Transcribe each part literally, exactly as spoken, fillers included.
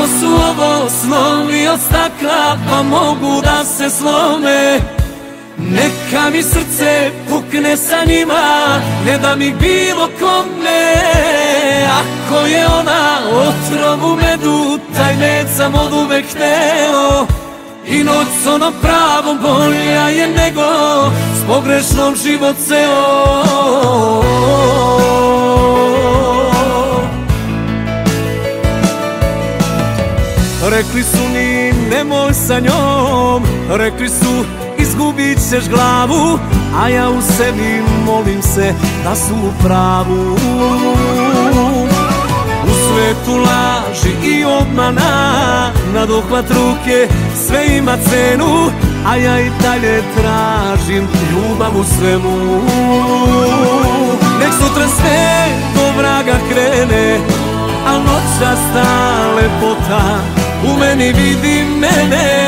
Ako su ovo snovi od stakla, pa mogu da se slome, neka mi srce pukne sa njima, ne da mi bilo kome. Ako je ona otrov u medu, taj med sam od uvek hteo, i noć s onom pravom bolja je nego s pogrešnom život ceo. Rekli su mi nemoj sa njom, rekli su izgubit ćeš glavu, a ja u sebi molim se da su u pravu. U svetu laži i obmana, na dohvat ruke sve ima cenu, a ja i dalje tražim ljubav u svemu. Nek sutra sve do vraga krene, a noćas ta lepota u meni vidi mene.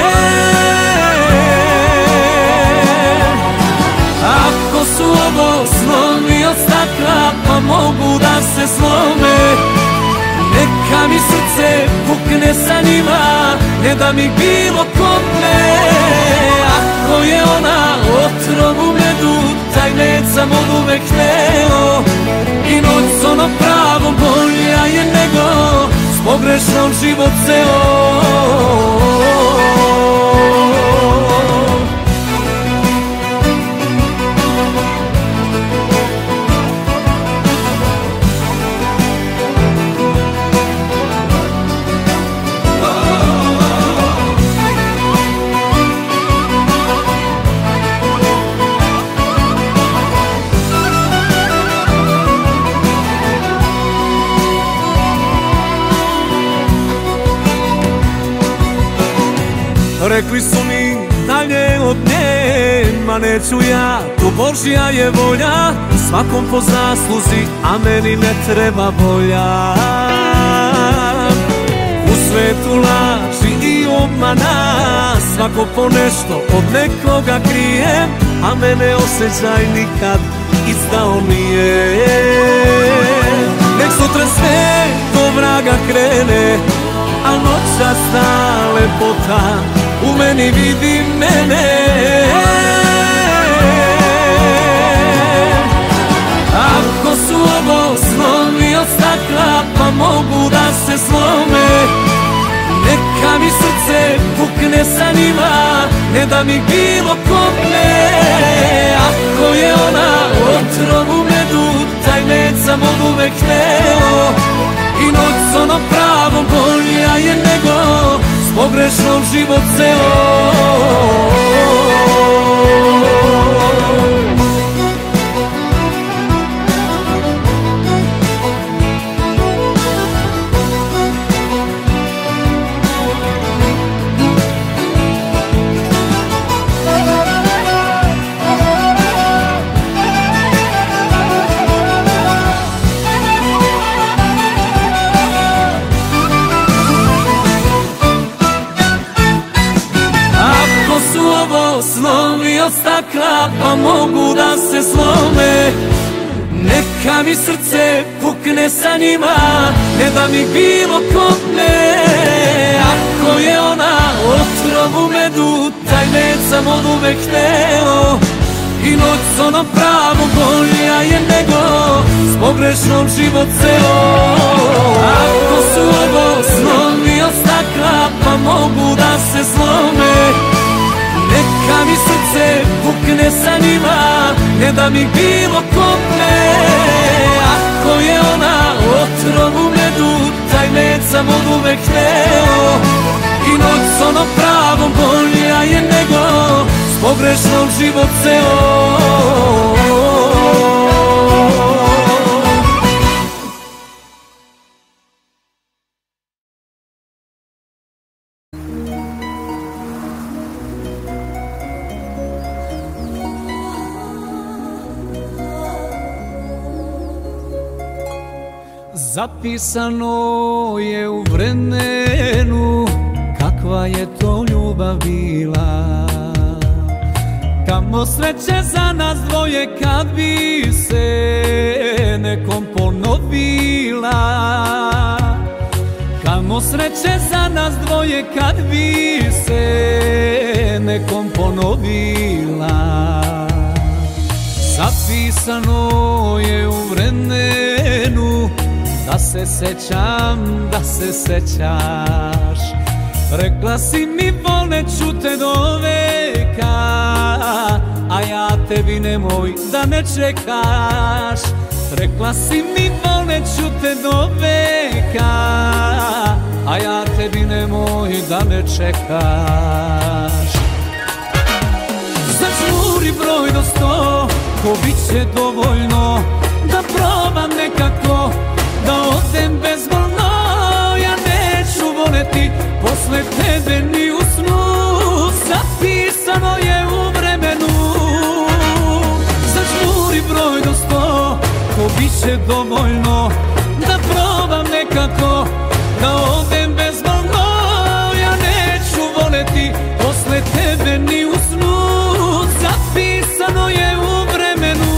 Ako su ovo snovi od stakla, pa mogu da se slome, neka mi srce pukne sa njima, ne da mi bilo kome. Ako je ona otrov u medu, taj med sam od uvek hteo, i noć s onom pravom bolja je nego s pogrešnom život ceo. Rekli su mi dalje od nje, ma neću ja, to Božja je volja, svakom po zasluzi, a meni ne treba volja. U svetu laži i obmana, svako po nešto od nekoga krije, a mene osjećaj nikad izdao nije. Nek sutra sve do vraga krene, a noćas ta lepota u meni vidi mene. Ako su ovo snovi od stakla, pa mogu da se slome, neka mi srce pukne sa njima, ne da mi bilo kome. Ako je ona otrov u medu, taj med sam od uvek hteo, i noć s onom pravom bolja je nego s pogrešnom život ceo. Snovi od stakla, pa mogu da se slome, neka mi srce pukne sa njima, ne da mi bilo kome. Ako je ona otrov u medu, taj med sam od uvek hteo, i noć s onom pravom bolja je nego s pogrešnom život ceo. Ako su ovo snovi od stakla, pa mogu da se slome, neka mi srce pukne sa njima, ne da mi bilo kome. Ako je ona otrov u medu, taj med sam od uvek hteo, i noć s onom pravom bolja je nego s pogrešnom život ceo. Zapisano je u vremenu kakva je to ljubav bila, kamo sreće za nas dvoje kad bi se nekom ponovila, kamo Puno sreće za nas dvoje kad bi se nekom ponovila. Zapisano je u vremenu da se sećam, da se sećaš. Rekla si mi voleću te do veka, a ja tebi nemoj da me čekaš. Rekla si mi voleću te do veka, a ja tebi nemoj da me čekaš. Zažmuri broj do sto, ko bit će dovoljno da probam nekako da odem bezbolno. Ja neću voleti posle tebe ni u snu, zapisano je u vremenu. Zažmuri broj do sto, ko bit će dovoljno da probam nekako da odem bezbolno. Ja neću voleti posle tebe ni u snu, zapisano je u vremenu.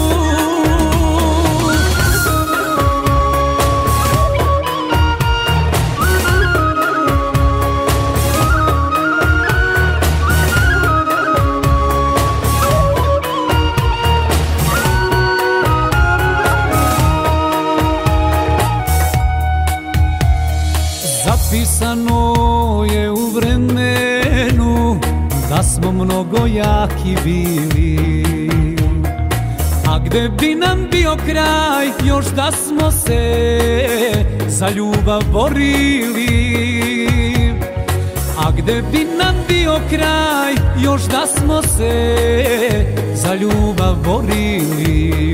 Zapisano je u vremenu da smo mnogo jaki bili, a gde bi nam bio kraj još da smo se za ljubav borili. A gde bi nam bio kraj još da smo se za ljubav borili.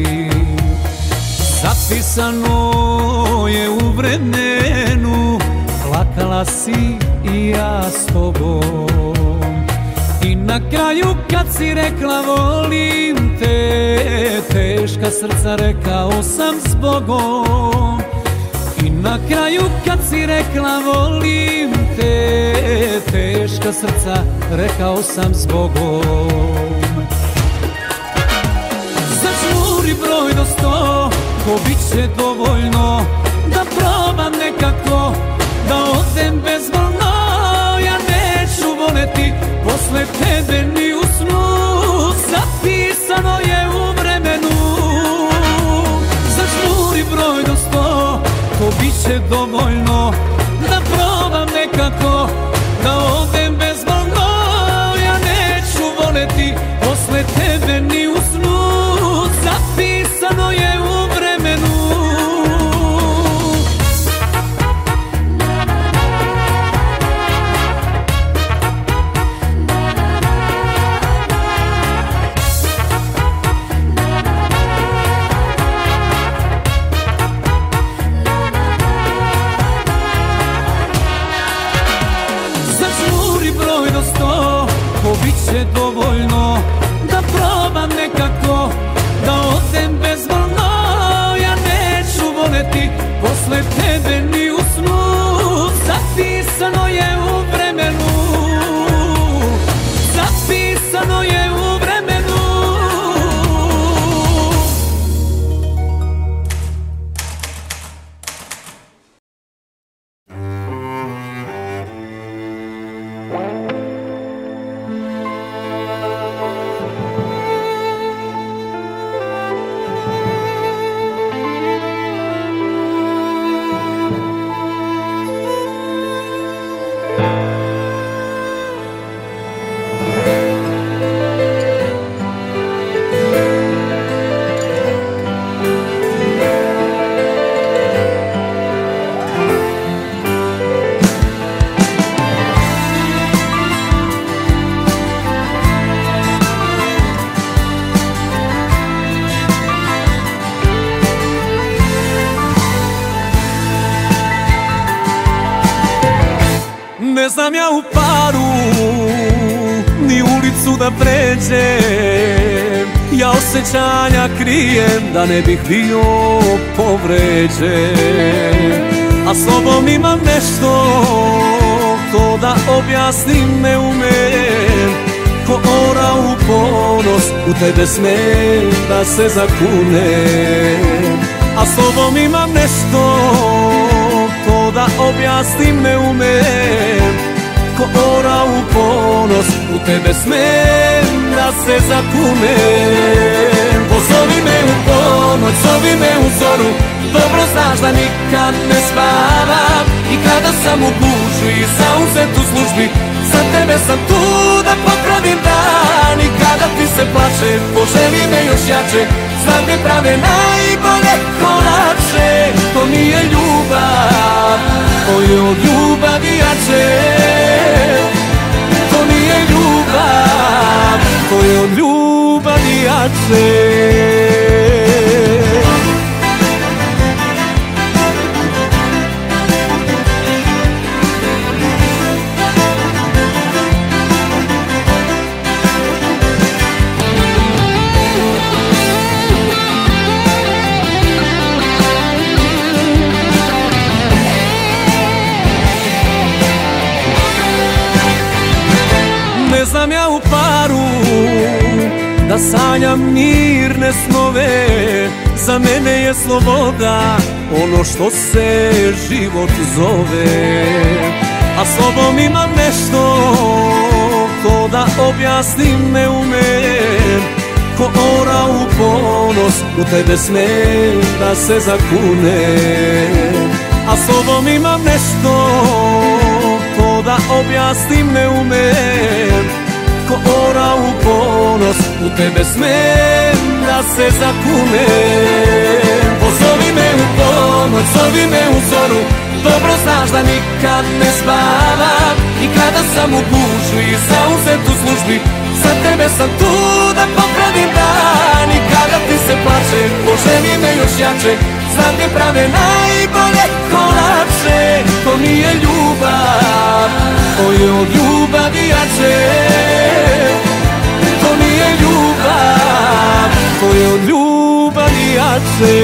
Zapisano je u vremenu, plakala si i ja s tobom. I na kraju kad si rekla volim te, teška srca rekao sam s Bogom. I na kraju kad si rekla volim te, teška srca rekao sam s Bogom. Zažmuri broj do sto, ko bit će dovoljno da probam nekako da odem bezbolno. Ja neću voleti posle tebe ni u snu, zapisano je u vremenu. Zažmuri broj do sto, ko bit će dovoljno da probam nekako da odem bezbolno. Ja neću voleti posle tebe ni u snu, zapisano je u vremenu. Bit će dovoljno da probam nekako da odem bezbolno. Ja neću voleti posle tebe ni u snu, zapisano je u vremenu. Zapisano je u vremenu. Ne znam ja u paru ni ulicu da pređem, ja osjećanja krijem da ne bih bio povređen. A s tobom imam nešto, to da objasnim ne umem. Ko ora u ponos, u tebe smem da se zakunem. A s tobom imam nešto, to da objasnim objasnim ne umem. Ko ora u ponos, u tebe smem da se zakunem. Pozovi me u ponoć, zovi me u zoru, dobro znaš da nikad ne spavam. I kada sam u gužvi i zauzet u službi, za tebe sam tu da popravim dan. I kada ti se plače, poželi me još jače, znam gdje prave najbolje kolače. To mi je ljubav, to je od ljubavi jače. To mi je ljubav, to je od ljubavi jače. Ne znam ja u paru da sanjam mirne snove, za mene je sloboda ono što se život zove. A s tobom imam nešto, to da objasnim ne umem. Ko ora u ponos, u tebe smem da se zakunem. A s tobom imam nešto, to da objasnim ne umem. Ko ora u ponos, u tebe smem da se zakunem. Pozovi me u ponoć, zovi me u zoru, dobro znaš da nikad ne spavam. I kada sam u gužvi i zauzet u službi, za tebe sam tu da popravim dan. I kada ti se plače, poželi me još jače, znam gdje prave najbolje kolače. To mi je ljubav, to je od ljubavi jače. To mi je ljubav, to je od ljubavi jače.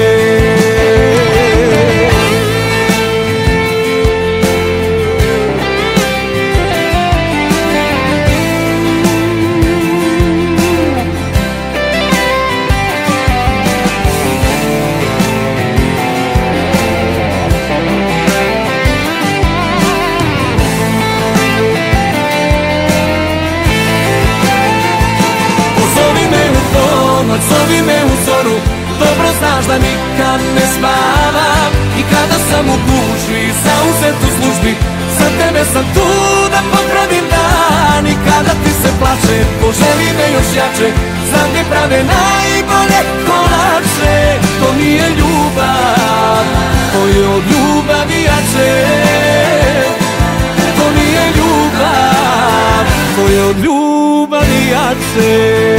Zovi me u zoru, dobro znaš da nikad ne spavam. I kada sam u gužvi i zauzet u službi, za tebe sam tu da popravim dan. I kada ti se plače, poželi me još jače, znam gdje prave najbolje kolače. To mi je ljubav, to je od ljubavi jače. To mi je ljubav, to je od ljubavi jače.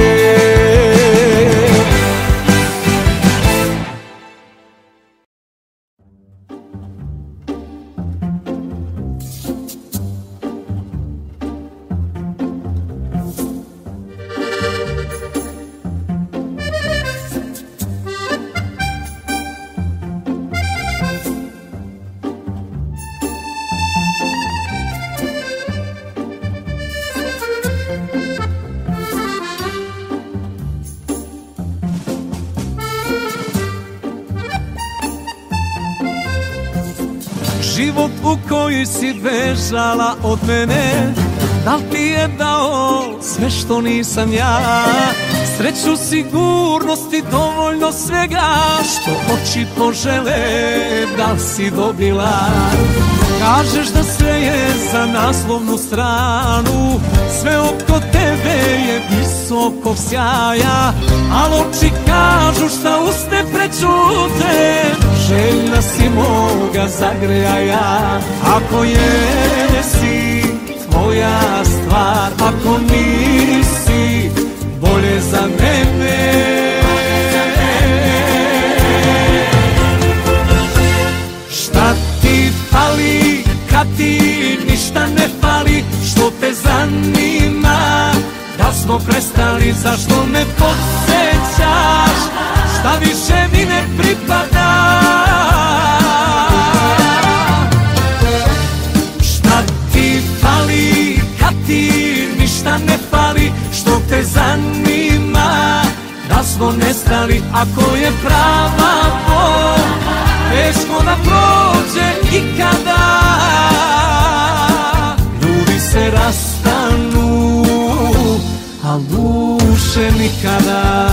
Život u koji si bežala od mene, da li ti je dao sve što nisam ja? Sreću, sigurnost i dovoljno svega što oči požele, da li si dobila? Kažeš da sve je za naslovnu stranu, sve oko tebe je visokog sjaja, al oči kažu šta uste prećute, željna si moga zagrejaja. Ako je si tvoja stvar, ako nisi, bolje za mene. Šta ti fali kad ti ništa ne fali? Što te zanima? Da smo prestali, zašto me podsjećaš? Šta više mi ne pripada? Šta ti fali kad ti ništa ne fali? Što te zanima? Da smo nestali, ako je prava bol, teško da prođe ikada. nikada.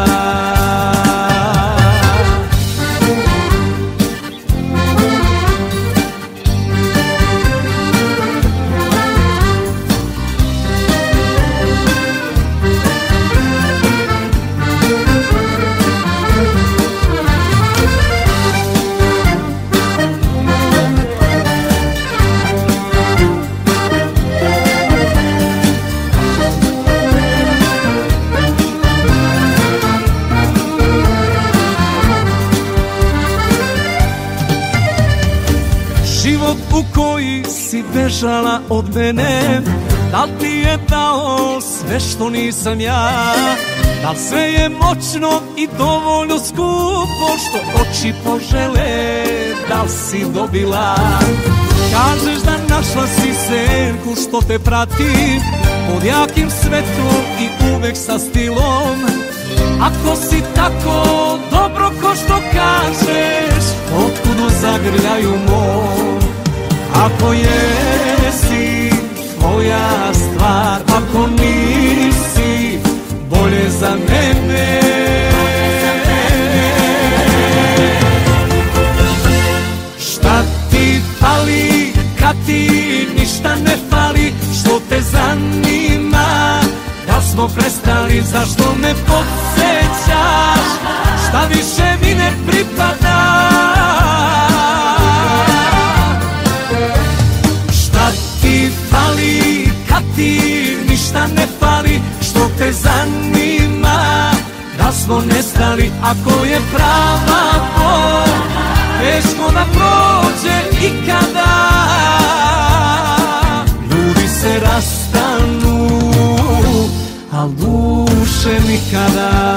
Život u koji si bežala od mene, da li ti je dao sve što nisam ja? Da li sve je moćno i dovoljno skupo što oči požele? Da li si dobila? Kažeš da našla si senku što te prati pod jakim svetlom i uvek sa stilom. Ako si tako dobro ko što kažeš, otkud u zagrljaju mom? Ako jesi tvoja stvar, ako nisi, bolje za mene. Šta ti fali kad ti ništa ne fali? Što te zanima? Da smo prestali, zašto me podsjećaš? Šta više mi ne pripada? Šta ti fali kad ti ništa ne fali? Što te zanima? Da smo nestali, ako je prava bol, teško da prođe ikada. Ljudi se rastanu, al duše nikada.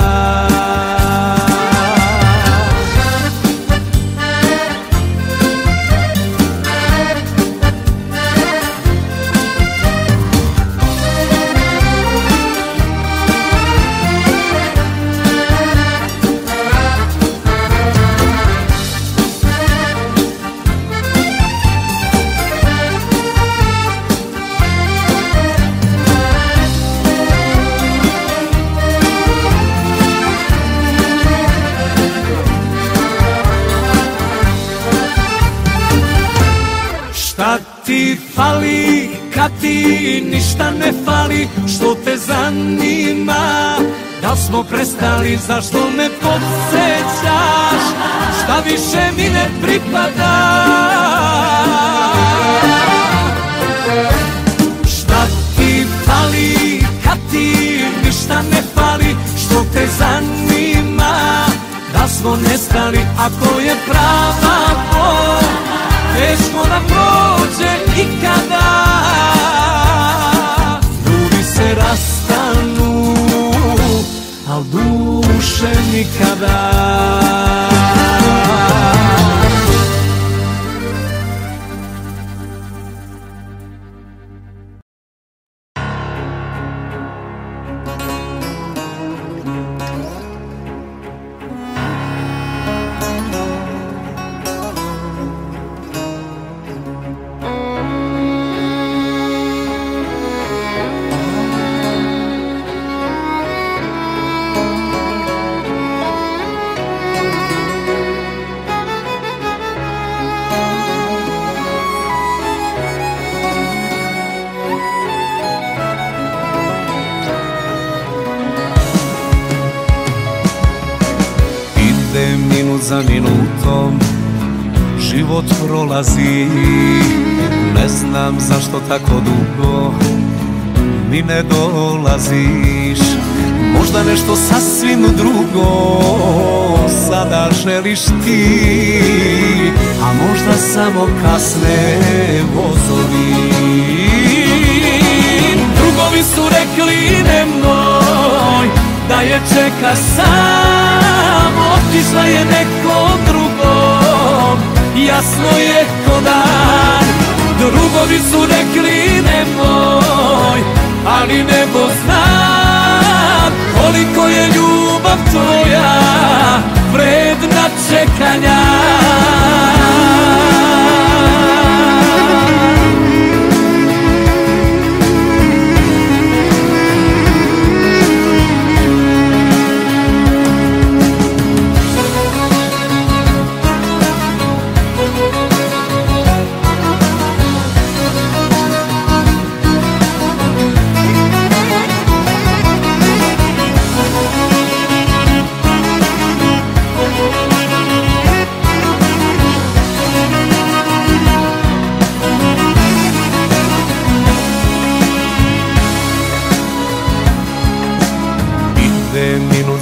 Šta ti fali kad ti ništa ne fali? Što te zanima? Da li smo prestali, zašto me podsjećaš? Šta više mi ne pripada? Šta ti fali kad ti ništa ne fali? Što te zanima? Da smo nestali, ako je prava bol, teško da prođe ikada. Ljudi se rastanu, al duše nikada. Minut za minutom život prolazi, ne znam zašto tako dugo mi ne dolaziš. Možda nešto sasvim drugo sada želiš ti, a možda samo kasne vozovi. Drugovi su rekli nemoj da je čeka sam, otišla je neko drugom, jasno je ko dan. Drugovi su rekli nemoj, ali nebo zna koliko je ljubav tvoja vredna čekanja.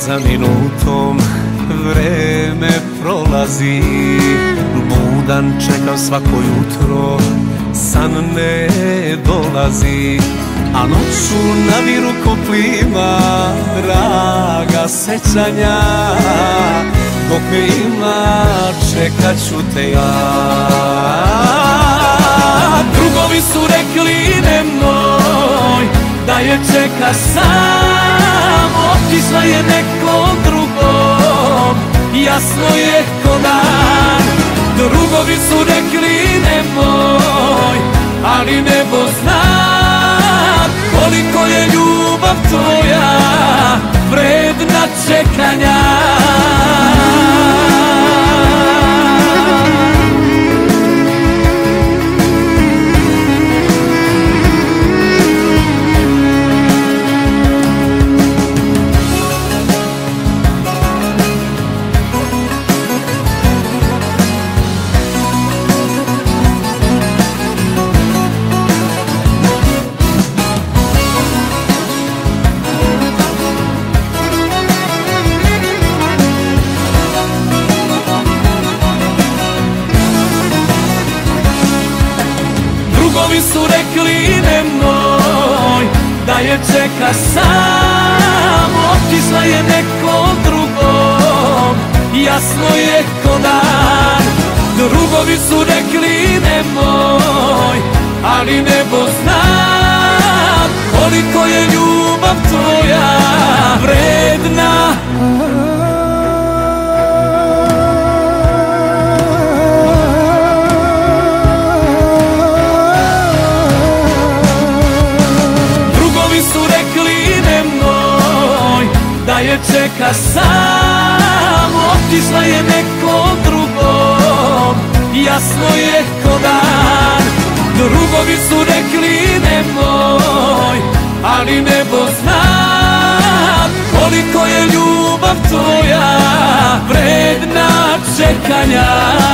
za minutom vreme prolazi. Budan čekam svako jutro, san ne dolazi, a noću naviru ko plima draga sećanja. Dok me ima čekat ću te ja. Drugovi su rekli nemoj da je čeka sam, otišla je nekom drugom, jasno je ko dan. Drugovi su rekli nemoj, ali nebo zna koliko je ljubav tvoja vredna čekanja. Drugovi su rekli nemoj da je čeka sam, otišla je nekom drugom, jasno je ko dan. Drugovi su rekli nemoj, ali nebo zna koliko je ljubav tvoja vredna. Da je čeka sam, otišla je nekom drugom, jasno je ko dan. Drugovi su rekli nemoj, ali nebo zna koliko je ljubav tvoja vredna čekanja.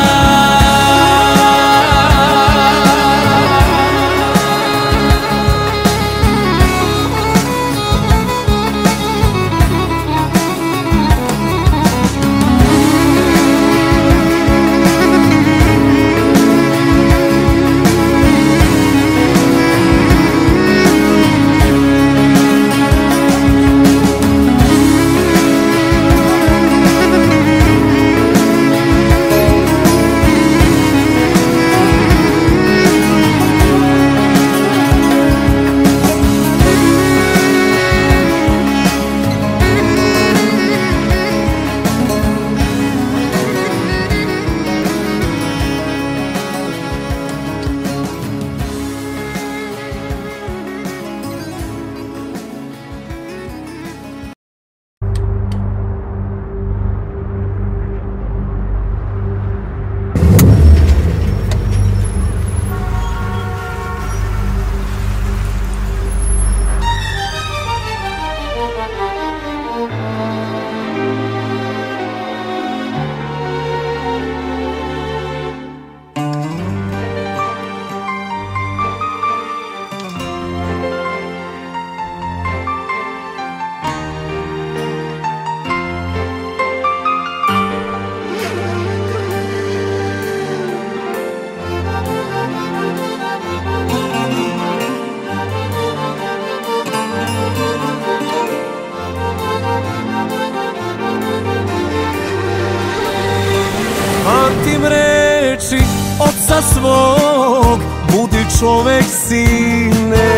Pamtim reči oca svog, budi čovek sine,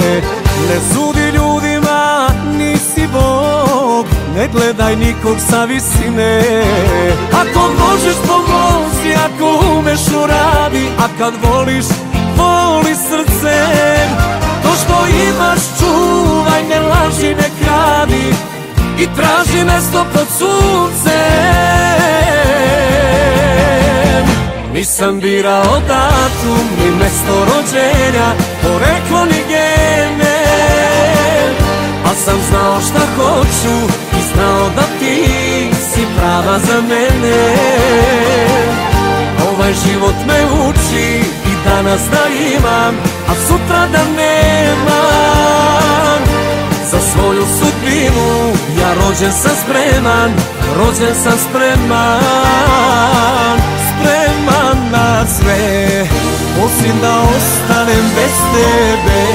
ne sudi ljudima, nisi Bog, ne gledaj nikog sa visine. Ako možeš pomozi, ako umeš uradi, a kad voliš, voli srcem. To što imaš čuvaj, ne laži, ne kradi i traži mesto pod suncem. Nisam birao datum, ni mesto rođenja, poreklo ni gene, al sam znao šta hoću i znao da ti si prava za mene. Ovaj život me uči i danas da imam, a sutra da nemam. Za svoju sudbinu ja ja rođen sam spreman, rođen sam spreman, spreman na sve, osim da ostanem bez tebe.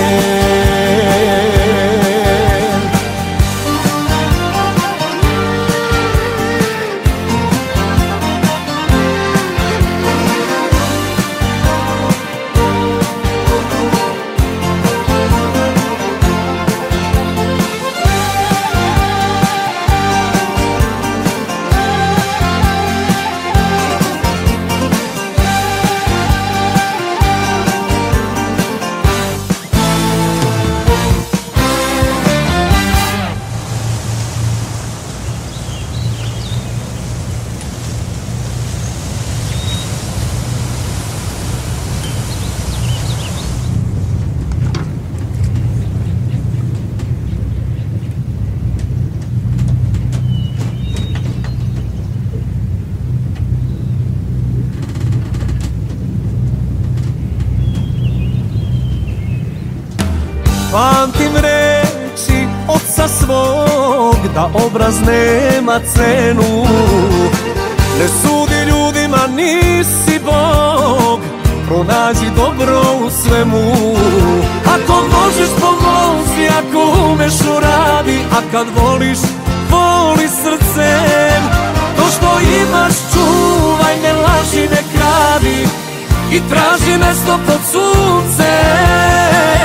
Pamtim reči oca svog, da obraz nema cenu. Ne sudi ljudima, nisi Bog, pronađi dobro u svemu. Ako možeš pomozi, ako umeš uradi, a kad voliš, voli srcem. To što imaš čuvaj, ne laži, ne kradi i traži mesto pod suncem.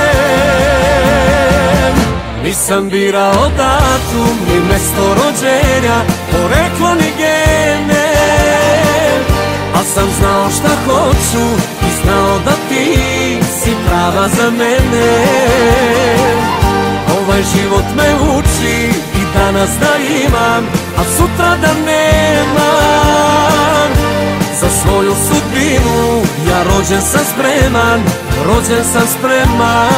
Nisam birao datum, ni mesto rođenja, poreklo ni gene, al sam znao šta hoću i znao da ti si prava za mene. Ovaj život me uči i danas da imam, a sutra da nemam. Za svoju sudbinu ja rođen sam spreman, rođen sam spreman,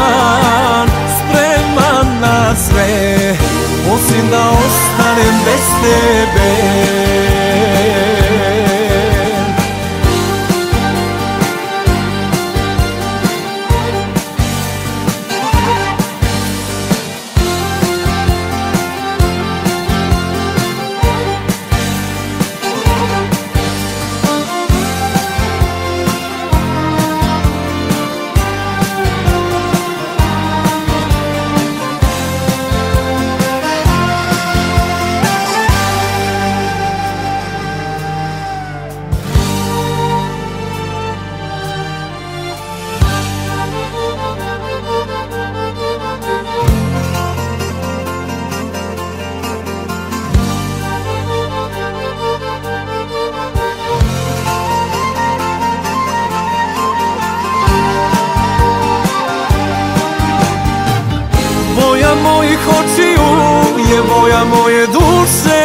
spreman na sve, osim da ostanem bez tebe. Boja mojih očiju je boja moje duše,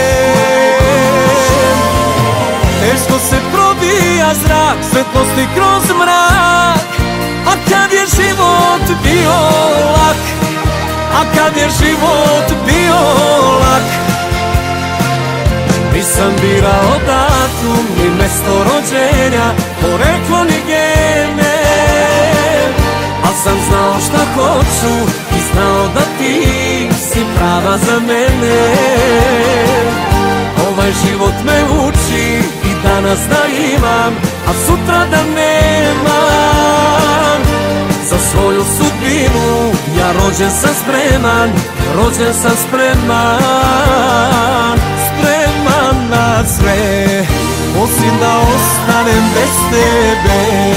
teško se probija zrak svetlosti kroz mrak. A kad je život bio lak, a kad je život bio lak, nisam birao datum, ni mesto rođenja, poreklo ni gene, al sam znao šta hoću i znao da ti si prava za mene. Ovaj život me uči i danas da imam, a sutra da nemam. Za svoju sudbinu ja rođen sam spreman, rođen sam spreman, spreman na sve, osim da ostanem bez tebe.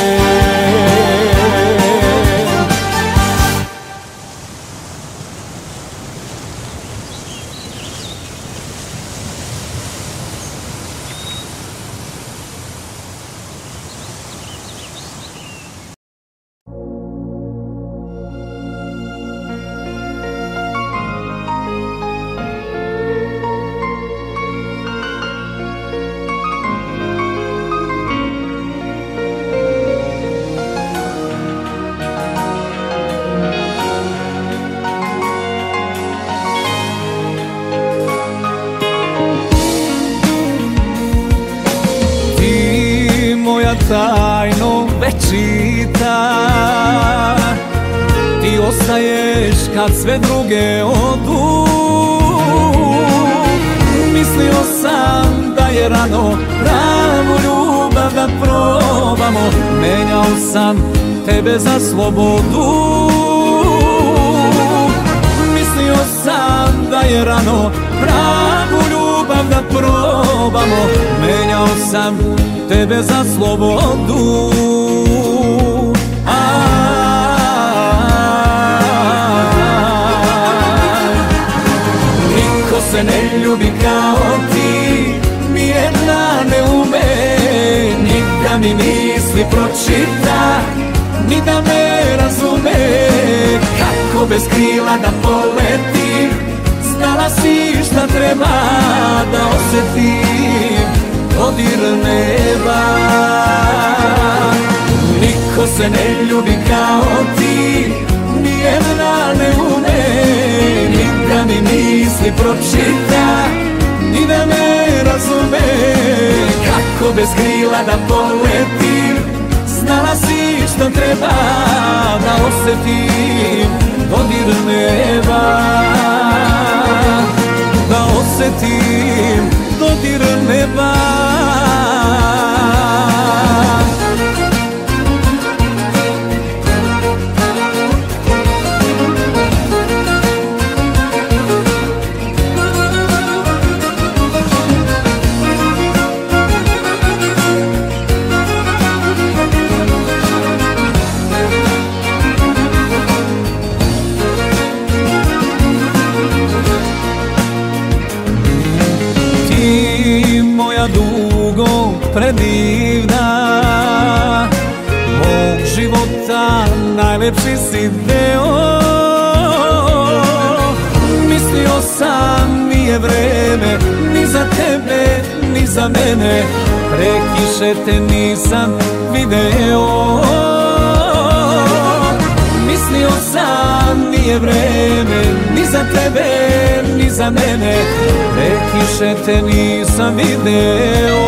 Tajno večita, ti ostaješ kad sve druge odu. Mislio sam da je rano pravu ljubav da probamo. Menjao sam tebe za slobodu. Mislio sam da je rano pravu ljubav da probamo. Menjao sam tebe za slobodu. Niko se ne ljubi kao ti, nijedna ne ume ni da mi misli pročita, ni da me razume. Kako bez krila da poletim, znala si šta treba da osjetim dodir neba. Niko se ne ljubi kao ti, nijedna ne ume ni da mi misli pročita, ni da me razume. Kako bez krila da poletim, znala si šta treba da osjetim dodir neba. Da osjetim dodir neba. Dugo predivna mog života, najlepši si deo. Mislio sam nije vreme ni za tebe ni za mene, pre kiše te nisam video. Mislio sam nije vreme ni za tebe ni za mene, pre kiše te nisam video.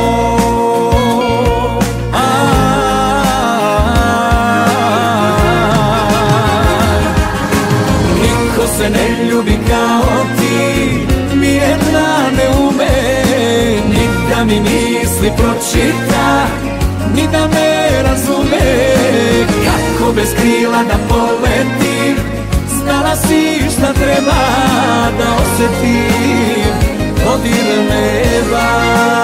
Niko se ne ljubi kao ti, nijedna ne ume ni da mi misli pročita, ni da me razume. Kako bez krila da poletim, znala si šta treba da osjetim dodir neba.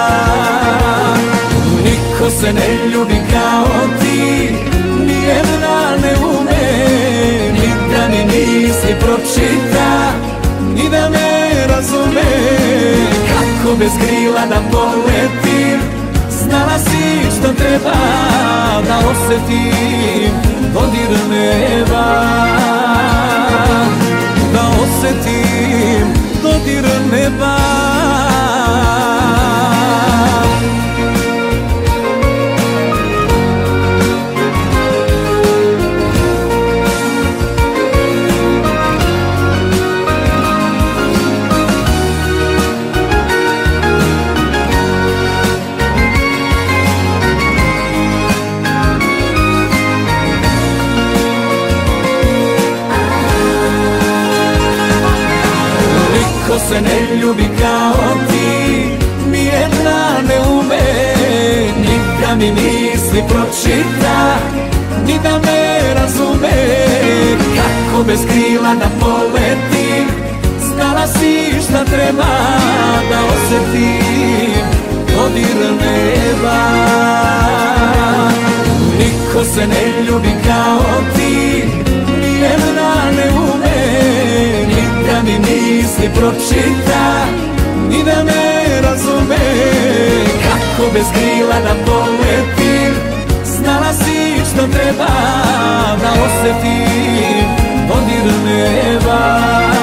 Niko se ne ljubi kao ti, nijedna ne ume ni da mi misli pročita, ni da me razume. Kako bez krila da poletim, znala si šta treba da osjetim dodir neba. Da osjetim dodir neba. Niko se ne ljubi kao ti, nijedna ne ume ni da mi misli pročita, ni da me razume. Kako bez krila da poletim, znala si šta treba da osjetim dodir neba. Niko se ne ljubi kao ti, nijedna ne ume ni da mi misli pročita, ni da me razume. Kako bez krila da poletim, znala si šta treba da osjetim dodir neba.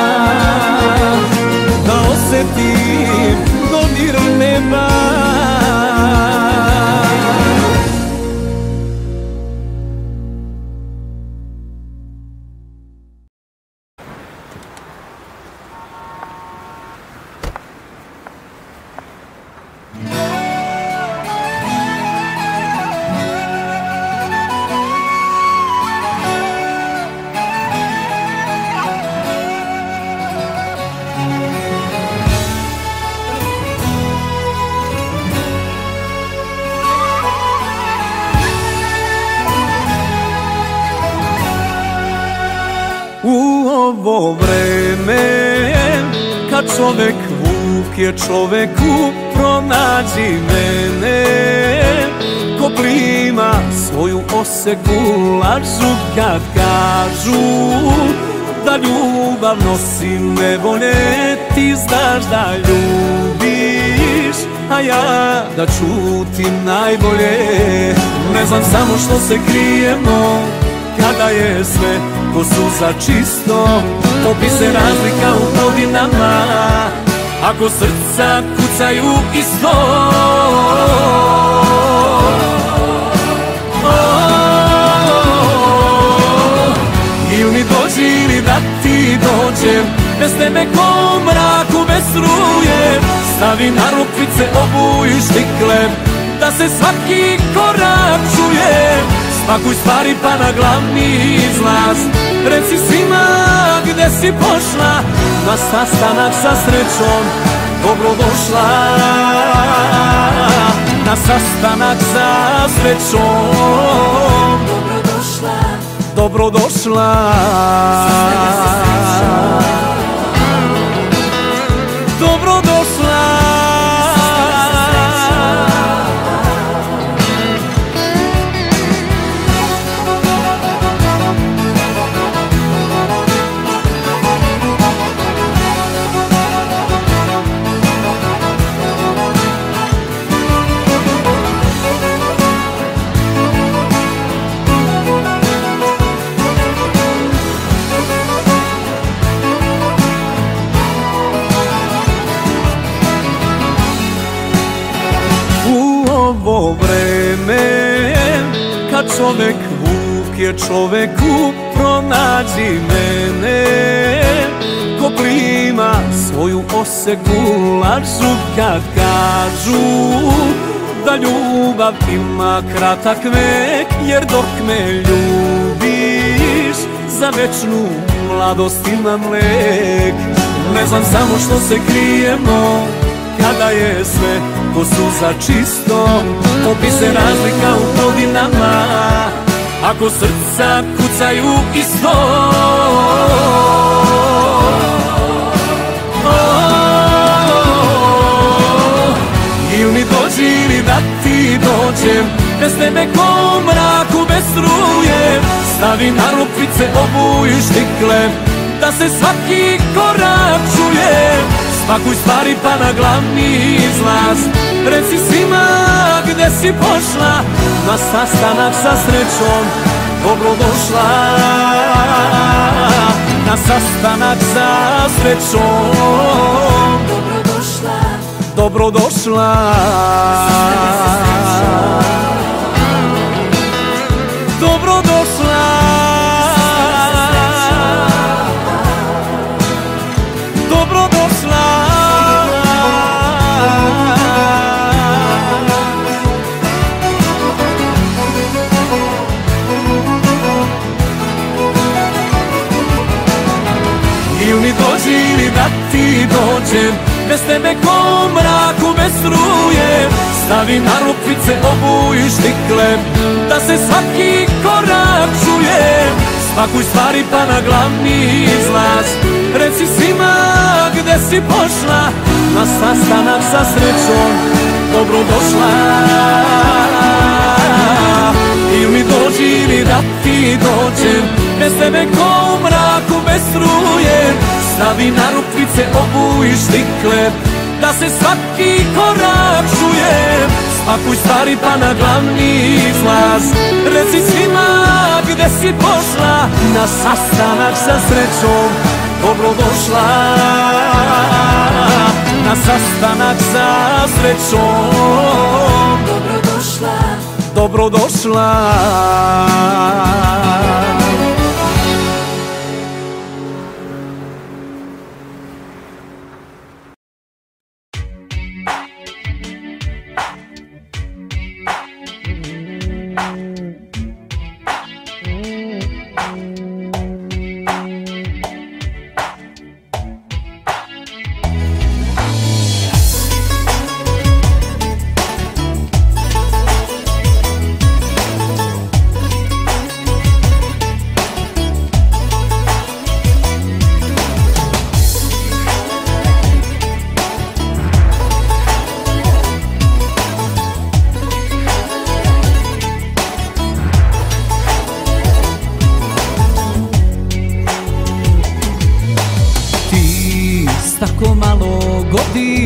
Da osjetim dodir neba. ovo vreme kad čovek vuk je čoveku, pronađi mene. Ko plima svoju oseku, lažu kad kažu da ljubav nosi nevolje. Ti znaš da ljubiš, a ja da čutim najbolje. Ne znam samo što se krijemo kada je sve ko suza čisto. Topi se razlika u godinama ako srca kucaju isto. Ili mi dođi ili da ti dođem, bez tebe ko u mraku bez struje. Stavi na rukvice, obuj štikle, da se svaki korak čuje. Spakuj stvari pa na glavni izlaz, reci svima gde si pošla. Na sastanak sa srećom, dobrodošla. Na sastanak sa srećom, dobrodošla. Dobrodošla. Dobrodošla. Ovo vreme kad čovek vuk je čoveku, pronađi mene. Ko plima svoju oseku, lažu kad kažu da ljubav ima kratak vek. Jer dok me ljubiš, za večnu mladost imam lek. Ne znam samo što se krijemo kada je sve ko suza čisto. Topi se razlika u godinama ako srca kucaju isto. Ili mi dođi ili da ti dođem, bez tebe ko u mraku bez struje. Stavi na rukvice, obuj štikle, da se svaki korak čuje. Spakuj stvari pa na glavni izlaz, reci svima gde si pošla. Na sastanak sa srećom, dobrodošla. Na sastanak sa srećom, dobrodošla. Dobrodošla. Dobrodošla. Dobrodošla. Ili mi dođi ili da ti dođem, bez tebe ko u mraku bez struje. Stavi na rukvice, obuj štikle, da se svaki korak čuje. Spakuj stvari pa na glavni izlaz, reci svima gde si pošla. Na sastanak sa srećom, dobrodošla. Ili mi dođi ili da ti dođem, bez tebe ko u mraku bez struje. Stavi na rukvice, obuj štikle, da se svaki korak čuje. Spakuj stvari pa na glavni izlaz, reci svima gde si pošla. Na sastanak sa srećom, dobrodošla. Na sastanak sa srećom, dobrodošla. Dobrodošla.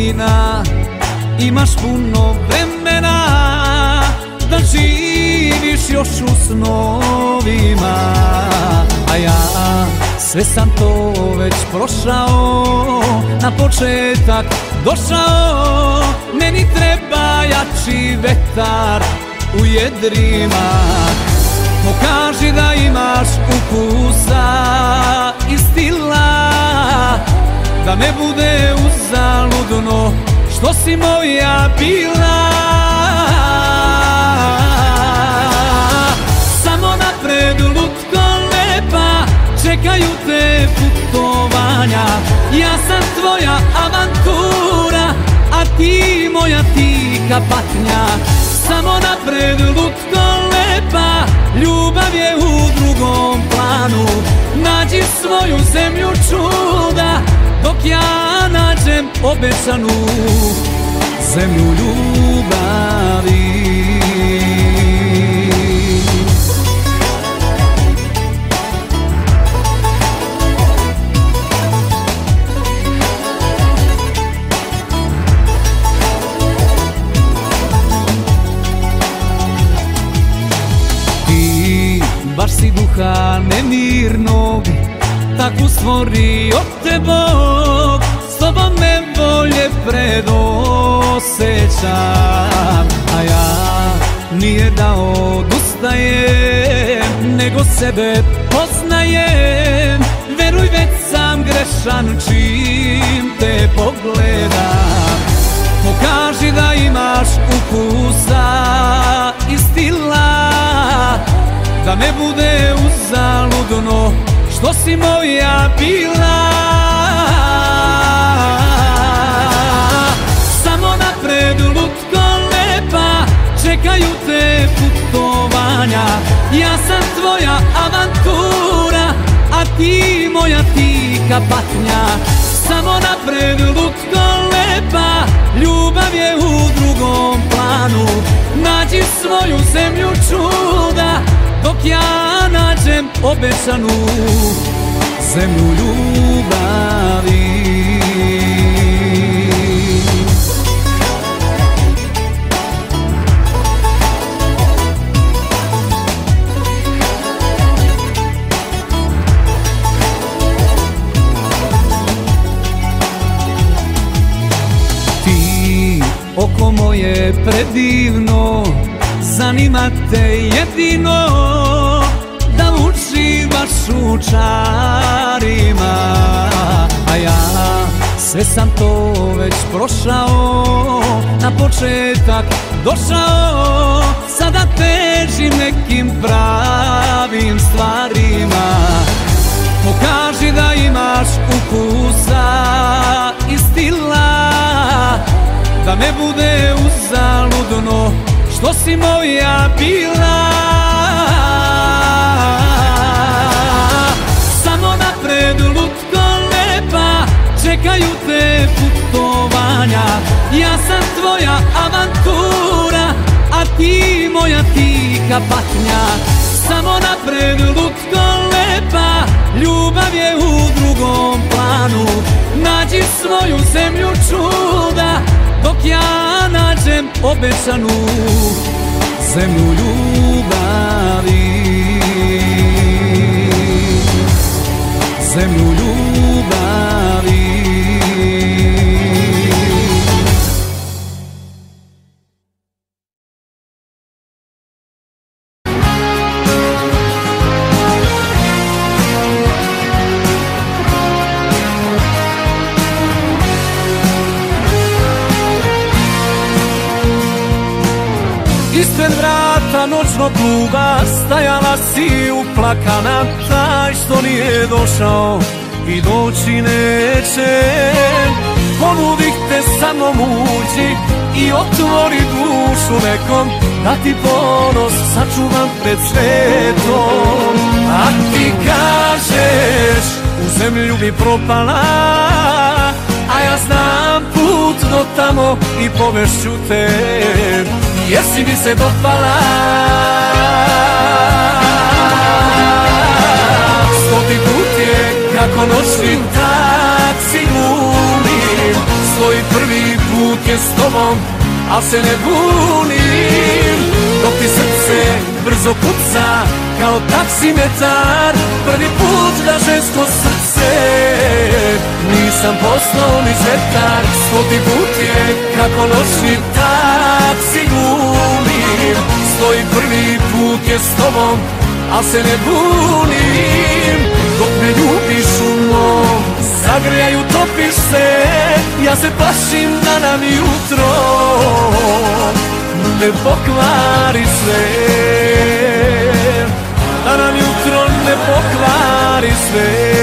godina, imaš puno vremena da živiš još u snovima. A ja sve sam to već prošao, na početak došao. Meni treba jači vetar u jedrima. Pokaži da imaš ukusa i stila, da ne bude uzaludno što si moja bila. Samo napred lutko lepa, čekaju te putovanja. Ja sam tvoja avantura, a ti moja tiha patnja. Samo napred lutko lepa, ljubav je u drugom planu. Nađi svoju zemlju čuda, dok ja nađem obećanu zemlju ljubavi. Baš si duha nemirnog, tako stvorio te Bog. S tobom me bolje predosećam, a ja nije da odustajem, nego sebe poznajem. Veruj, već sam grešan čim te pogledam. Pokaži da imaš ukusa i stila, da ne bude uzaludno što si moja bila. Samo napred lutko lepa, čekaju te putovanja. Ja sam tvoja avantura, a ti moja tiha patnja. Samo napred lutko lepa, ljubav je u drugom planu. Nađi svoju zemlju čuda, dok ja nađem obećanu zemlju ljubavi. Ti, oko moje predivno, zanima te jedino da uživaš u čarima. A ja sve sam to već prošao, na početak došao. Sada težim nekim pravim stvarima. Pokaži da imaš ukusa i stila, da ne bude uzaludno što si moja bila. Samo napred lutko lepa, čekaju te putovanja. Ja sam tvoja avantura, a ti moja tiha patnja. Samo napred lutko lepa, ljubav je u drugom planu. Nađi svoju zemlju čuda, dok ja nađem obećanu zemlju ljubavi. Zemlju ljubavi. Ispred vrata noćnog kluba stajala si uplakana, taj što nije došao i doći neće. Ponudih te sa mnom uđi i otvori dušu nekom, da ti ponos sačuvam pred svetom. A ti kažeš u zemlju bi propala, a ja znam put do tamo i povešću te, jer si mi se dopala. Stoti put je kako noćni taksi glumim, svoj prvi al se ne bunim. Dok ti srce brzo kuca kao taksimetar, prvi put da žensko srce nisam poslao ni zetar. Stoti put je kako noćni taksi glumim, stoji prvi put je s tobom, al se ne bunim. Dok me ljubiš u mom zagrljaju, topiš se, ja se plašim da nam jutro ne pokvari sve, da nam jutro ne pokvari sve.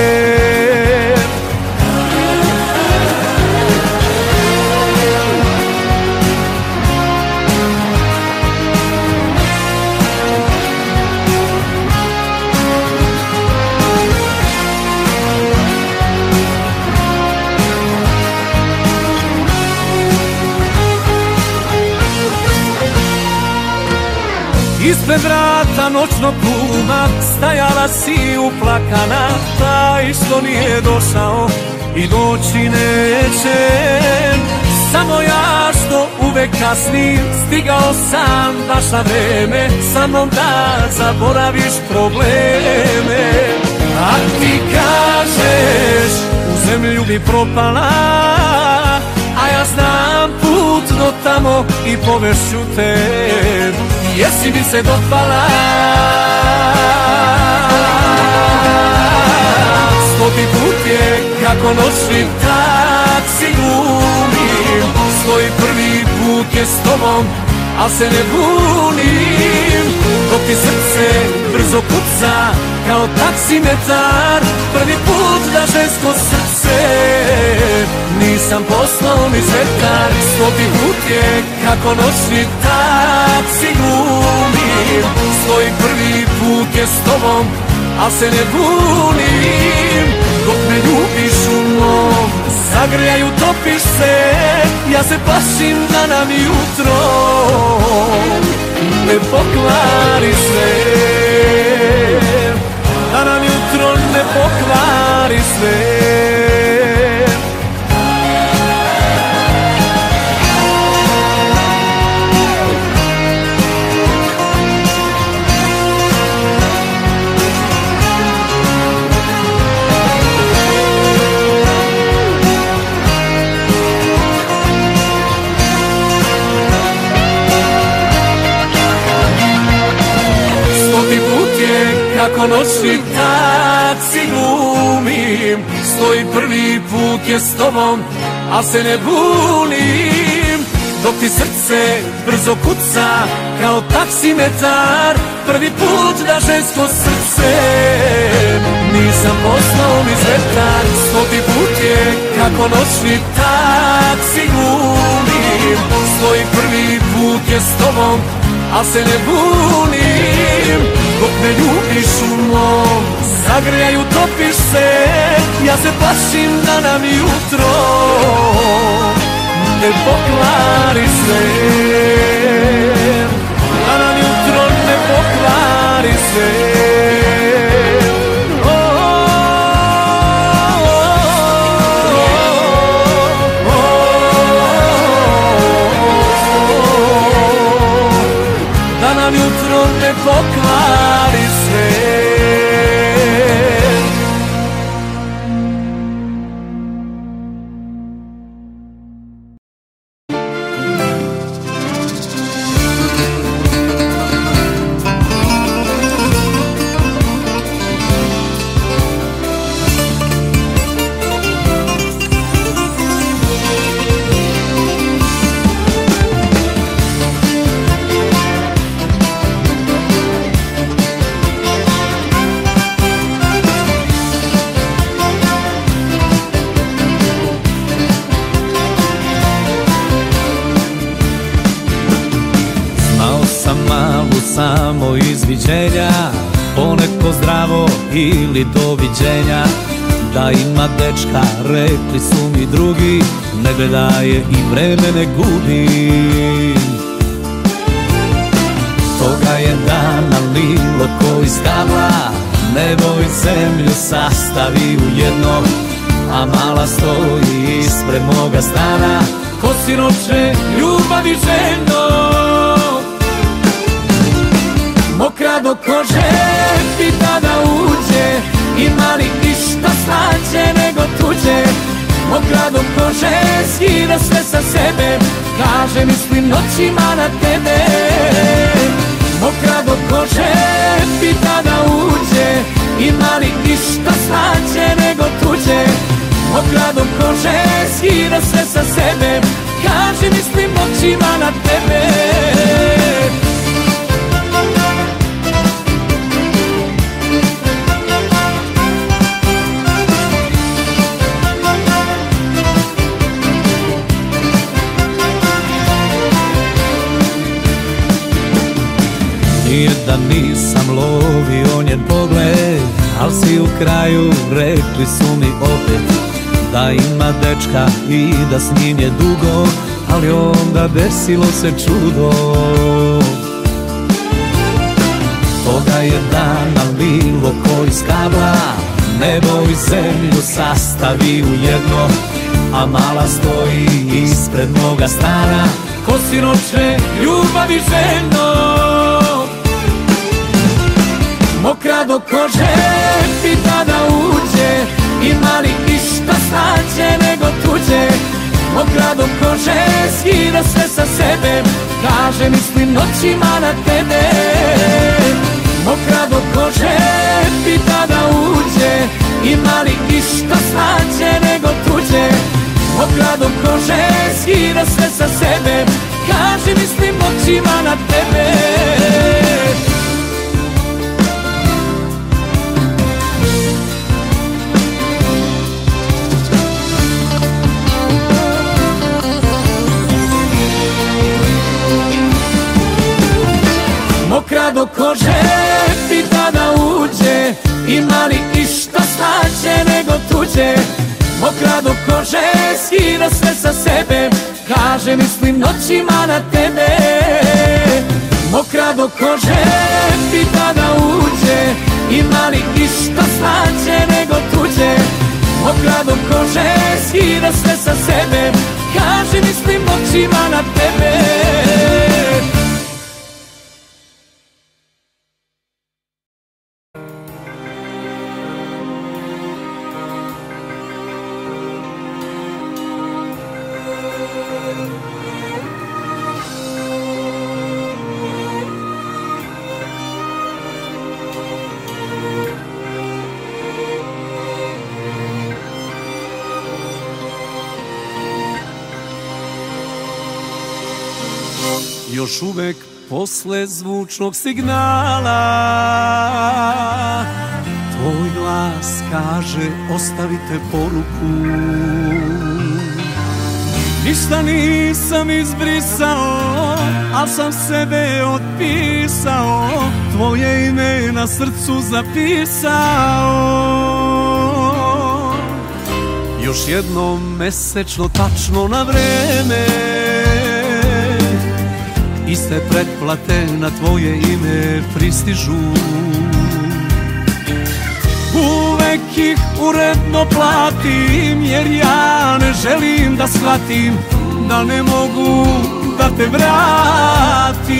Ispred vrata noćnog kluma stajala si uplakana, taj što nije došao i doći neće. Samo ja što uvek kasnim, stigao sam baš na vreme, sa mnom da zaboraviš probleme. A ti kažeš u zemlju bi propala, a ja znam put do tamo i povešću te, jesi mi se dopala. Stoti put je kako noćni taksi glumim, stoji prvi put je s tobom, al se ne bunim. Dok ti srce brzo kuca kao taksimetar, prvi put da žensko srce nisam poslao ni zetar. Stoti put je kako noćni taksi glumim, stoji prvi put je s tobom, al se ne bunim. Dok me ljubiš u mom zagrljaju, topiš se, ja se plašim da nam jutro ne pokvari sve, da nam jutro ne pokvari sve. Kako noćni taksi glumim, stoji prvi put je s tobom, al se ne bunim. Dok ti srce brzo kuca kao taksimetar, prvi put da žensko srce nisam poslao ni zetar. Stoti put je kako noćni taksi glumim, stoji prvi put je s tobom, al se ne bunim. Dok me ljubiš u mom zagrljaju, topiš se, ja se plašim da nam jutro ne pokvari sve, da nam jutro ne pokvari sve. Da nam jutro ne pokvari sve. Samo izviđenja, poneko zdravo ili doviđenja. Da ima dečka, rekli su mi drugi, ne gledaje i vreme ne gubi. Toga je dana lilo koji stabla, nebo i zemlju sastavi u jedno, a mala stoji ispred moga stana. ko siroče ljubavi željno. Mokra do kože pita da uđe, ima li išta slađe nego tuđe. Mokra do kože skida sve sa sebe, kaže mislim noćima na tebe. Mokra do kože pita da uđe, ima li išta slađe nego tuđe. Mokra do kože skida sve sa sebe, kaže mislim noćima na tebe. Nije da nisam lovio njen pogled, al si u kraju rekli su mi opet da ima dečka i da s njim je dugo, ali onda desilo se čudo. Toga je dana bilo ko iz kabla, nebo i zemlju sastavi u jedno, a mala stoji ispred moga stana, ko siroče ljubavi željno. Mokra do kože pita da uđe, ima li išta slađe nego tuđe. Mokra do kože skida sve sa sebe, kaže mislim noćima na tebe. Mokra do kože pita da uđe, ima li išta slađe nego tuđe. Mokra do kože skida sve sa sebe, kaže mislim noćima na tebe. Mokra do kože pita da uđe, ima li išta slađe nego tuđe. Mokra do kože skida sve sa sebe, kaže mislim noćima na tebe. Mokra do kože pita da uđe, ima li išta slađe nego tuđe. Mokra do kože skida sve sa sebe, kaže mislim noćima na tebe. Još uvek posle zvučnog signala tvoj glas kaže ostavite poruku. Ništa nisam izbrisao, al sam sebe otpisao, tvoje ime na srcu zapisao. Još jednom mesečno tačno na vreme, iste pretplate na tvoje ime pristižu. Uvek ih uredno platim, jer ja ne želim da shvatim da ne mogu da te vratim.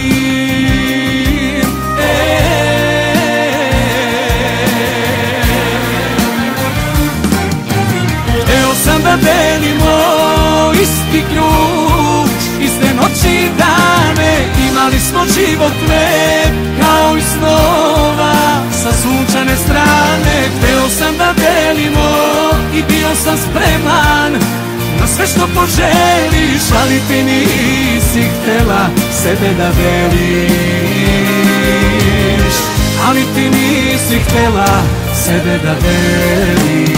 E, hteo sam da delimo isti ključ, iste noći i dane, imali smo život lep kao i snova sa sunčane strane. Hteo sam da delimo i bio sam spreman na sve što poželiš, ali ti nisi htela sebe da deliš. Ali ti nisi htela sebe da deliš.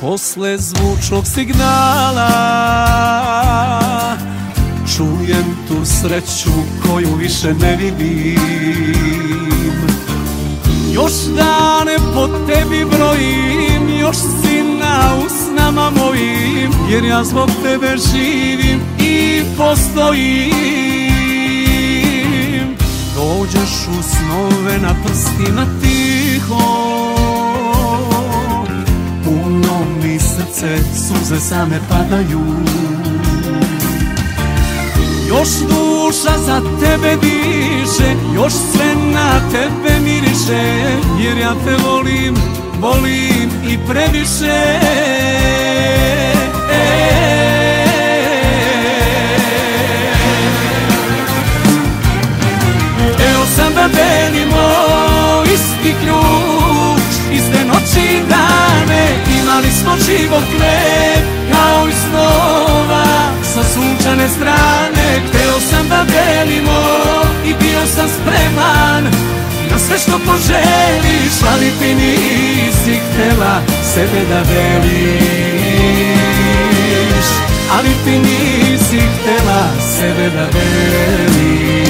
Posle zvučnog signala čujem tu sreću koju više ne vidim. Još dane po tebi brojim, još si na usnama mojim, jer ja zbog tebe živim i postojim. Dođeš u snove na prstima tiho, puno mi srce, suze same padaju. Još duša za tebe diše, još sve na tebe miriše, jer ja te volim, volim i previše. Hteo sam da delimo isti ključ, iste noći i dane, imali smo život lep kao i snova sa sunčane strane. Hteo sam da delimo i bio sam spreman na sve što poželiš, ali ti nisi htela sebe da deliš, ali ti nisi htela sebe da deliš.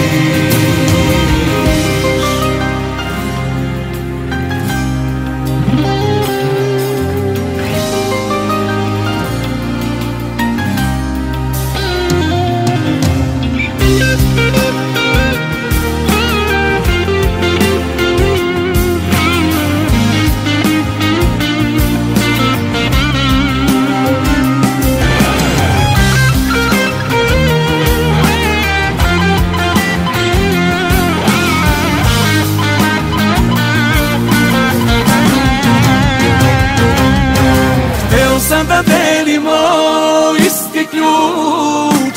Da delimo isti ključ,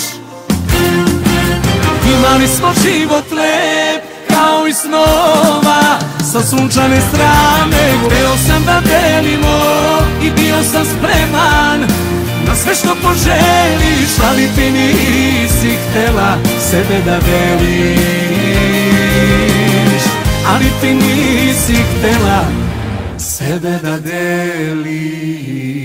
imali smo život lep kao i snova sa sunčane strane. Hteo sam da delimo i bio sam spreman na sve što poželiš, ali ti nisi htela sebe da deliš, ali ti nisi htela sebe da deliš.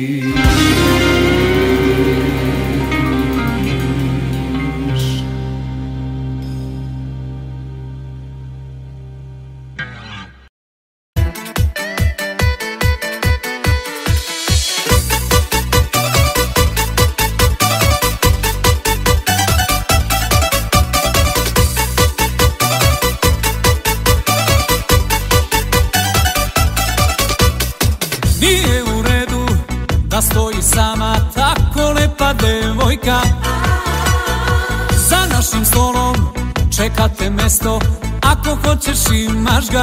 Nije u redu da stoji sama tako lepa devojka. Za našim stolom čekate mesto, ako hoćeš imaš ga.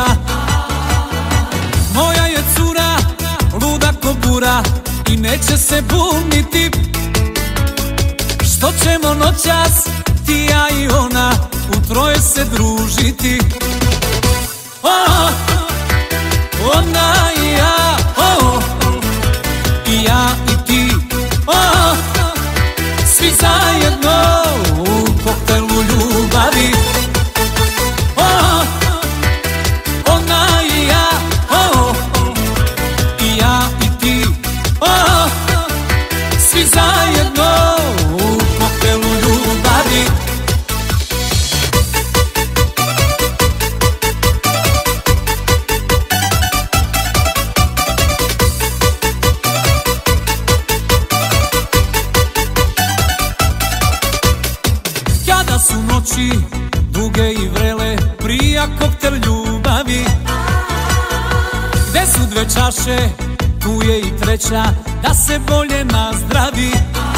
Moja je cura luda ko bura i neće se buniti što ćemo noćas ti, ja i ona u troje se družiti. Oh, ona i ja, oh, i ja i ti, oh, svi zajedno u koktelu ljubavi. Oh, ona i ja, oh, i ja i ti, oh, svi zajedno u koktelu ljubavi. Su noći duge i vrele, prija koktel ljubavi. Gde su dve čaše, tu je i treća, da se bolje nazdravi.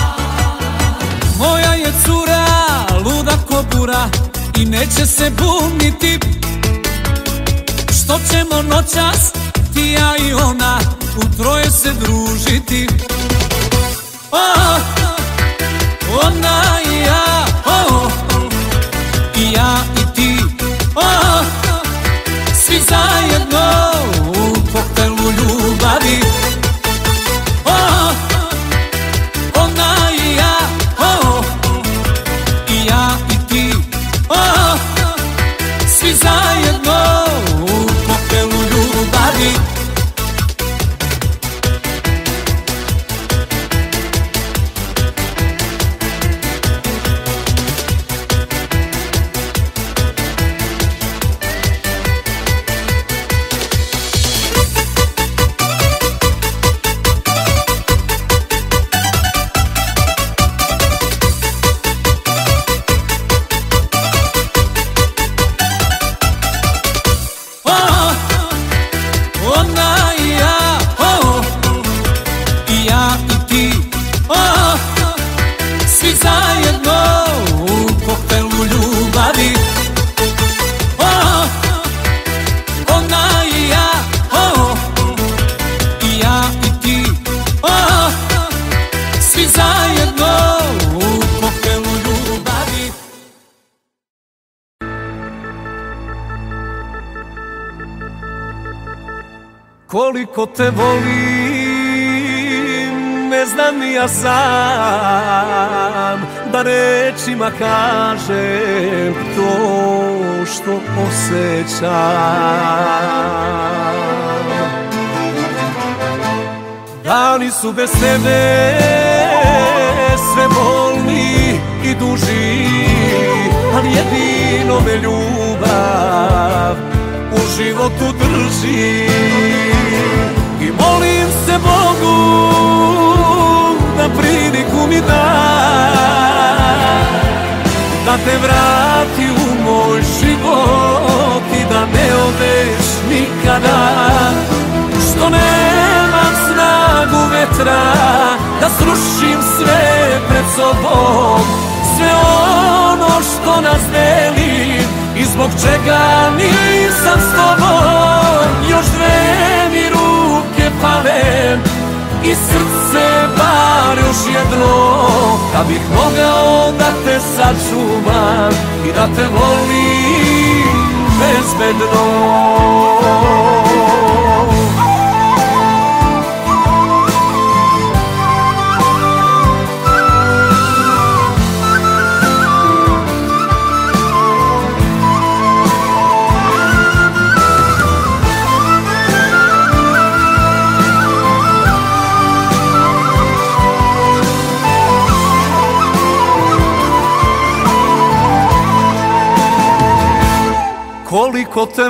Moja je cura luda ko bura i neće se buniti što ćemo noćas ti, ja i ona u troje se družiti. Oh, ona i ja, oh, i ja i ti, oh, svi zajedno u koktelu ljubavi. Oh, ona i ja, oh, i ja i ti, oh, svi zajedno u koktelu ljubavi. Koliko te volim, ne znam ni ja sam, da rečima kažem to što osjećam. Dani su bez tebe sve bolni i duži, ali jedino me ljubav u životu drži. I molim se Bogu da priliku mi da, da te vrati u moj život i da ne odeš nikada. Što nemam snagu vetra da srušim sve pred sobom, sve ono što nas deli i zbog čega nisam s tobom. Još dve mi ruke pale i srce bar još jedno, da bih mogao da te sačuvam i da te volim bezbedno. Koliko te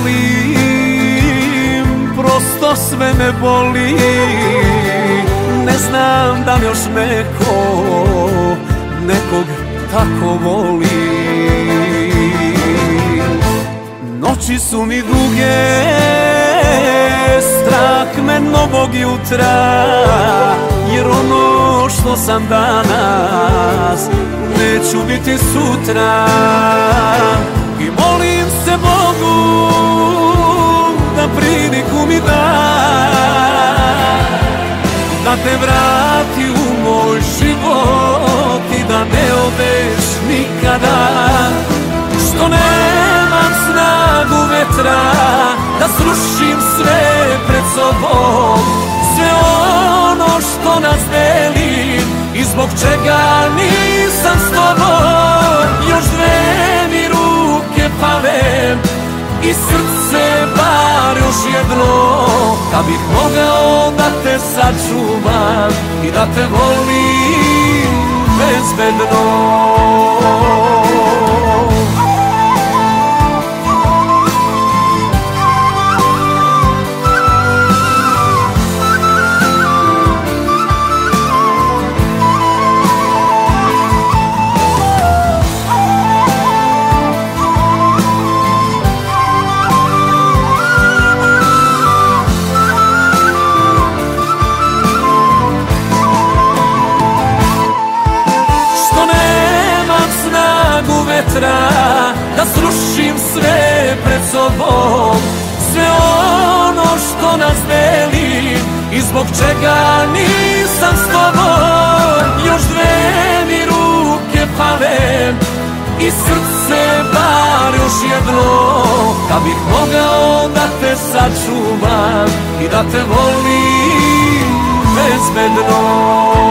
volim, prosto sve me boli. Ne znam da li još neko nekog tako voli. Noći su mi duge, strah me novog jutra, jer ono što sam danas neću biti sutra. I molim se Bogu da priliku mi da, da te vrati u moj život i da ne odeš nikada. Što nemam snagu vetra da srušim sve pred sobom, sve ono što nas deli i zbog čega nisam s tobom. Još dve mi ruke pale i srce bar još jedno, da bih mogao da te sačuvam i da te volim bezbedno. Da srušim sve pred sobom, sve ono što nas deli i zbog čega nisam s tobom. Još dve mi ruke pale i srce bar još jedno, da bih mogao da te sačuvam i da te volim bezbedno.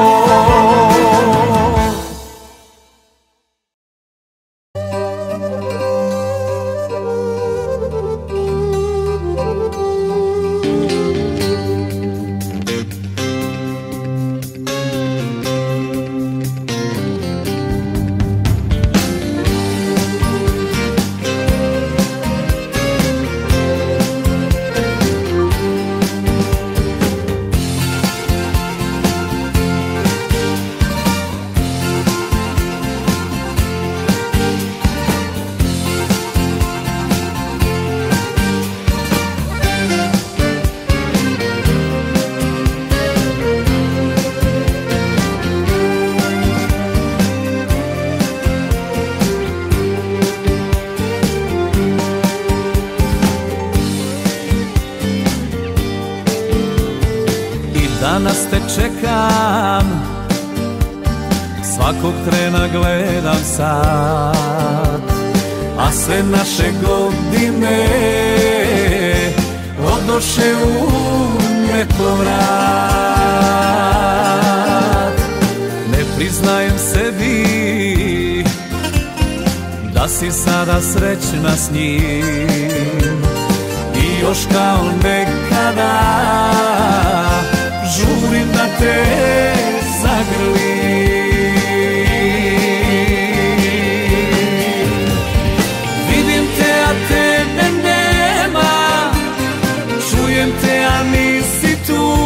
Danas te čekam, svakog trena gledam sad, a sve naše godine odnoše u si sada srećna s njim i još kao nekada žurim da te zagrlim. Vidim te, a tebe nema, čujem te, a nisi tu.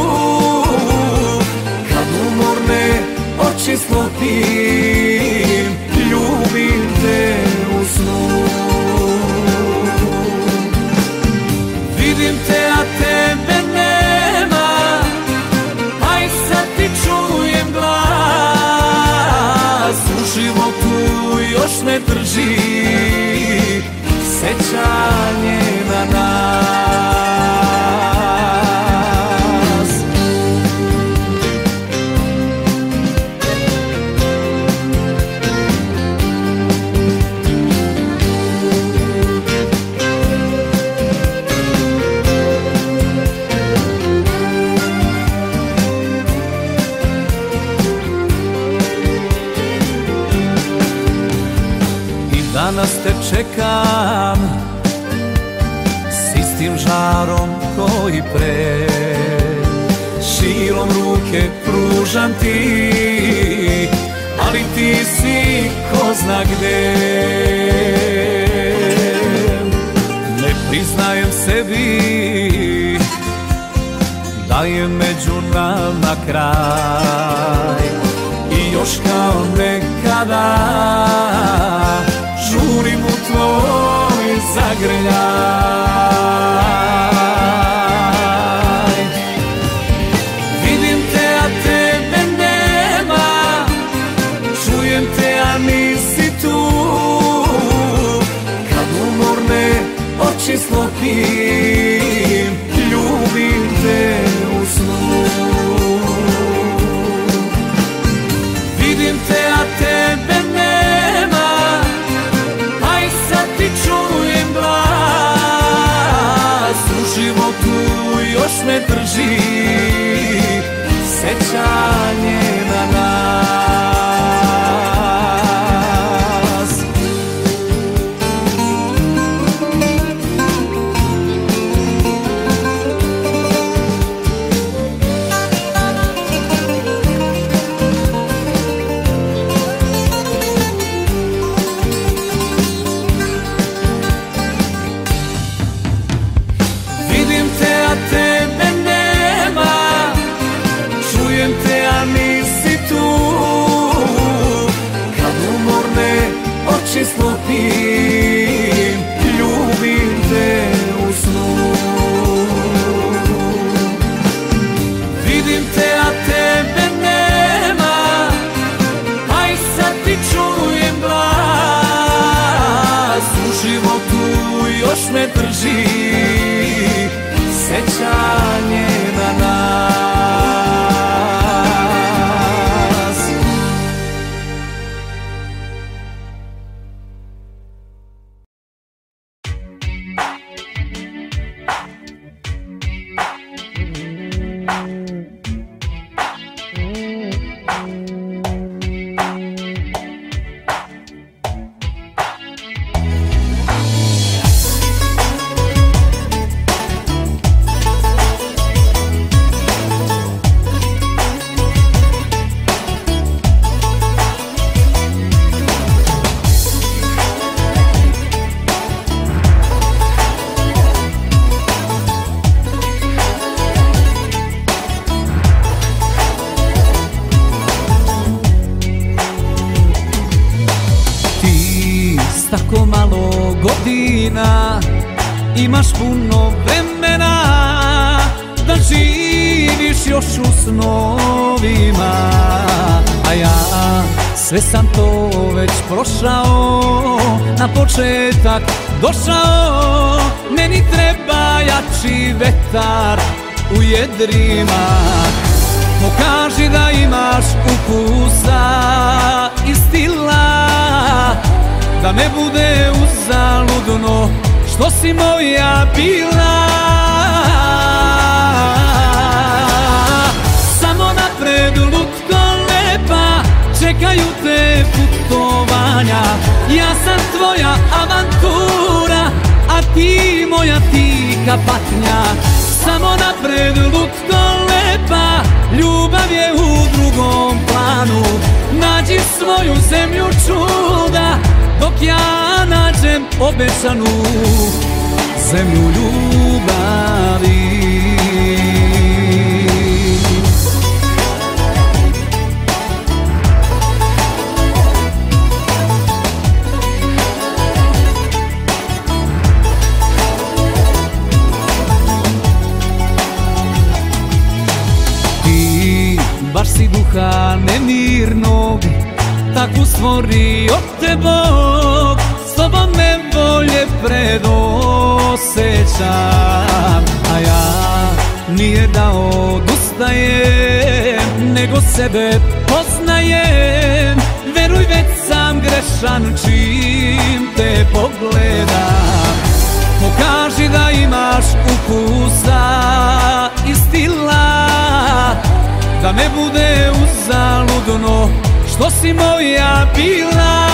Kad umorne oči sklopim, ljubim te u snu. Vidim te, a tebe nema, aj sad ti čujem glas. U životu još me drži sećanje na nas. Danas te čekam s istim žarom koji pre, širom ruke pružam ti, ali ti si ko zna gde. Ne priznajem sebi da je među nama kraj i još kao nekada žurim u tvoj zagrljaj. Vidim te, a tebe nema, čujem te, a nisi tu. Kad umorne oči sklopim, ljubim te u snu. Vidim te, a tebe nema, ti čujem glas. U životu još me drži sećanje na nas. Tebe nema, čujem te, a nisi tu. Kad umorne oči sklopim, ljubim te u snu. Vidim te, a tebe nema, aj sad ti čujem glas. U životu još me drži sećanje na nas. Tako malo godina, imaš puno vremena da živiš još u snovima. A ja sve sam to već prošao, na početak došao. Meni treba jači vetar u jedrima. Pokaži da imaš ukusa i stila, da ne bude uzaludno što si moja bila. Samo napred lutko lepa, čekaju te putovanja. putovanja. Ja sam tvoja avantura, a ti moja tiha patnja. Samo napred lutko lepa, ljubav je u drugom planu. Nađi svoju zemlju čuda, dok ja nađem obećanu zemlju ljubavi. Baš si duha nemirnog, tako stvorio te Bog. S tobom me bolje predosećam, a ja nije da odustajem, nego sebe poznajem. Veruj, već sam grešan čim te pogledam. Pokaži da imaš ukusa i stila, da ne bude uzaludno što si moja bila.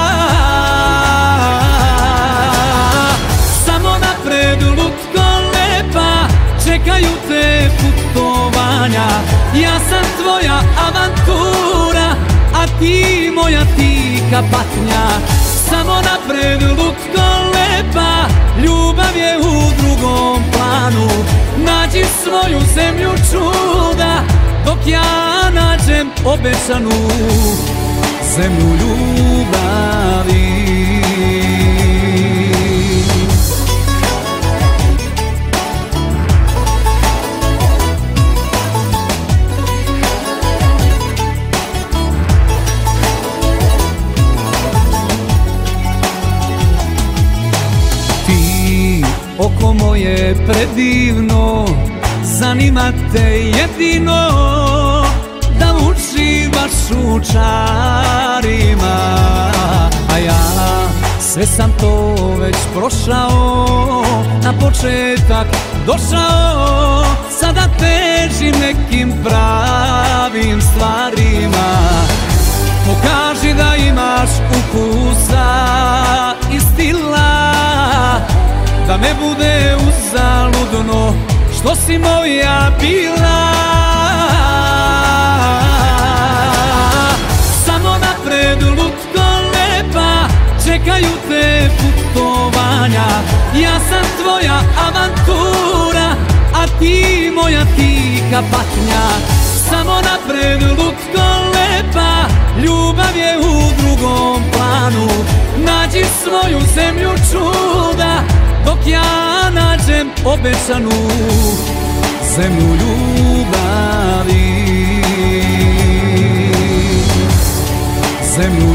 Samo napred lutko lepa, čekaju te putovanja. Ja sam tvoja avantura, a ti moja tiha patnja. Samo napred lutko lepa, ljubav je u drugom planu. Nađi svoju zemlju čuda, dok ja nađem obećanu zemlju ljubavi. Ti, oko moje predivno, zanima te jedino da uživaš u čarima. A ja sve sam to već prošao, na početak došao. Sada težim nekim pravim stvarima. Pokaži da imaš ukusa i stila, da ne bude uzaludno što si moja bila. Samo napred lutko lepa, čekaju te putovanja. Ja sam tvoja avantura, a ti moja tiha patnja. Samo napred lutko lepa, ljubav je u drugom planu. Nađi svoju zemlju čuda, dok ja nađem obećanu zemlju ljubavi. Zemlju